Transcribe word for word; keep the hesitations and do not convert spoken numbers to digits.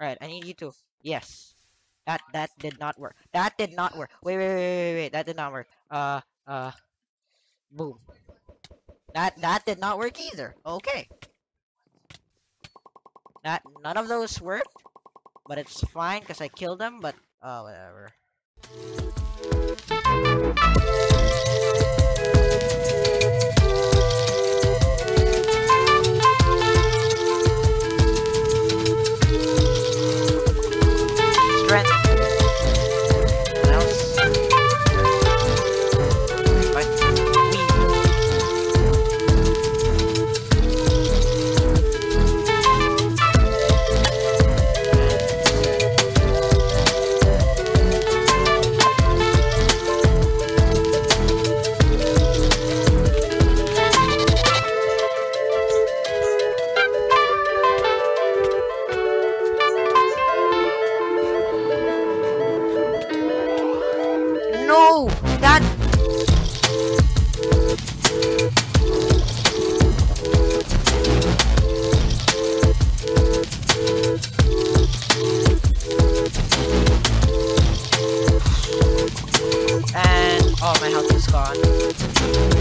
Alright, I need you to. Yes. That that did not work. That did not work. Wait, wait, wait, wait, wait. That did not work. Uh, uh, boom. That that did not work either. Okay. That none of those worked, but it's fine because I killed them. But oh, whatever. Strength. What else? What? No! That... And... oh, my health is gone.